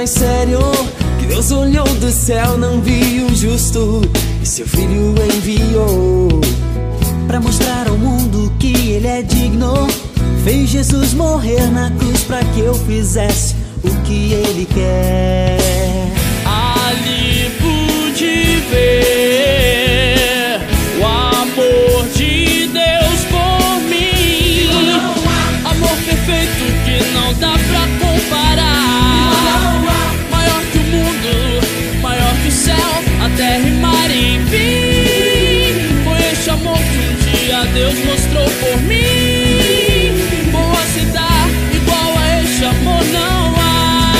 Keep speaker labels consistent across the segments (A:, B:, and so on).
A: mais sério, que Deus olhou do céu, não viu o justo e seu filho enviou
B: pra mostrar ao mundo que ele é digno. Fez Jesus morrer na cruz pra que eu fizesse o que ele quer.
C: Ali pude ver o amor de Deus por mim. Amor perfeito que não dá pra comparar. Maior que o mundo, maior que o céu, a terra e mar, enfim. Foi este amor que um dia Deus mostrou por mim. Vou aceitar, igual a este amor não há.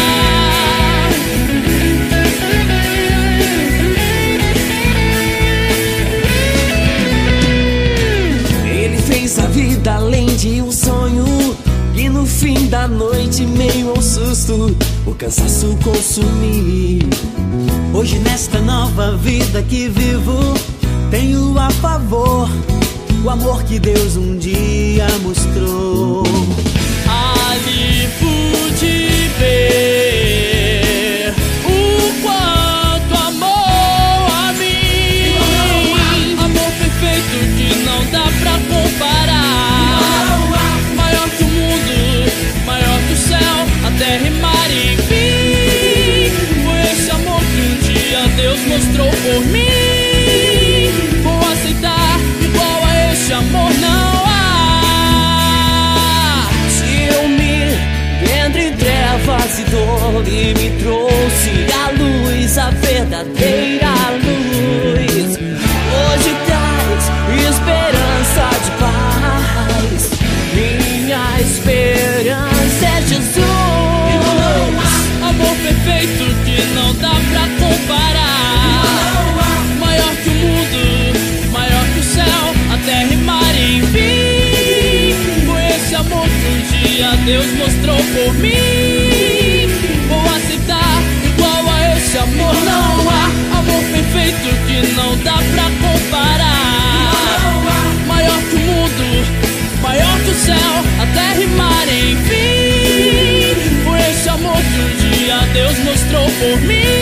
A: Ele fez a vida além de um sonho, e no fim da noite, meio ao susto, o cansaço consumir.
B: Hoje nesta nova vida que vivo, tenho a favor o amor que Deus um dia mostrou.
C: Ali pude ver o quanto amou a mim. Amor perfeito que não dá pra comparar. Maior que o mundo, maior que o céu, a terra e mar, enfim. Foi esse amor que um dia Deus mostrou por mim. Vou aceitar, igual a esse amor não há.
A: Se eu me entre trevas e dor e me trouxe a luz, a verdadeira luz, hoje traz esperança de paz. Minha esperança é Jesus.
C: Amor perfeito que não dá pra comparar. Maior que o mundo, maior que o céu, a terra e mar, enfim. Foi esse amor que um dia Deus mostrou por mim. Vou aceitar, igual a esse amor não há. Amor perfeito que não dá pra comparar. Maior que o mundo, maior que o céu, a terra e mar, enfim. Foi esse amor que um dia Deus mostrou por mim.